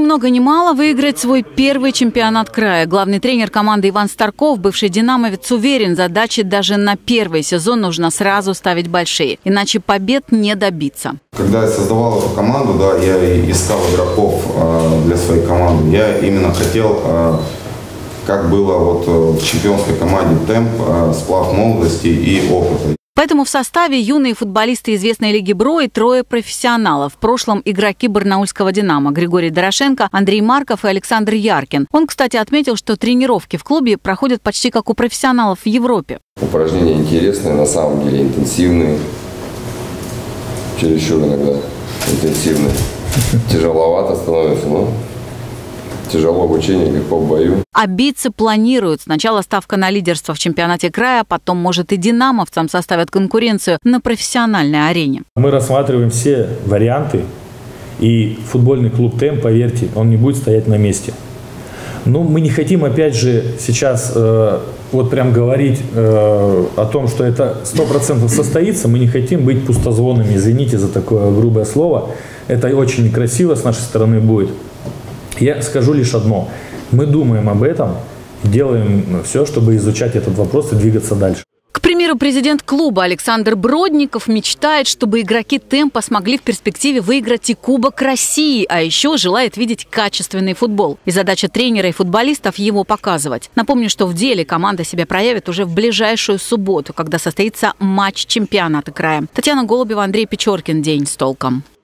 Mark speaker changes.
Speaker 1: много ни мало выиграть свой первый чемпионат края. Главный тренер команды Иван Старков, бывший динамовец, уверен, задачи даже на первый сезон нужно сразу ставить большие, иначе побед не добиться.
Speaker 2: Когда я создавал эту команду, я искал игроков для своей команды. Я именно хотел, как было в чемпионской команде, темп, сплав молодости и опыта.
Speaker 1: Поэтому в составе юные футболисты известной лиги БРО и трое профессионалов. В прошлом игроки барнаульского «Динамо» Григорий Дорошенко, Андрей Марков и Александр Яркин. Он, кстати, отметил, что тренировки в клубе проходят почти как у профессионалов в Европе.
Speaker 3: Упражнения интересные, на самом деле интенсивные, чересчур иногда интенсивные. Тяжеловато становится, но тяжело в учении, легко в бою.
Speaker 1: А биться планируют. Сначала ставка на лидерство в чемпионате края, потом, может, и динамовцам составят конкуренцию на профессиональной арене.
Speaker 4: Мы рассматриваем все варианты, и футбольный клуб «Темп», поверьте, он не будет стоять на месте. Но мы не хотим, опять же, сейчас прям говорить о том, что это 100% состоится. Мы не хотим быть пустозвонами, извините за такое грубое слово. Это очень некрасиво с нашей стороны будет. Я скажу лишь одно. Мы думаем об этом, делаем все, чтобы изучать этот вопрос и двигаться дальше.
Speaker 1: К примеру, президент клуба Александр Бродников мечтает, чтобы игроки «Темпа» смогли в перспективе выиграть и Кубок России, а еще желает видеть качественный футбол. И задача тренера и футболистов его показывать. Напомню, что в деле команда себя проявит уже в ближайшую субботу, когда состоится матч чемпионата края. Татьяна Голубева, Андрей Печоркин. День с толком.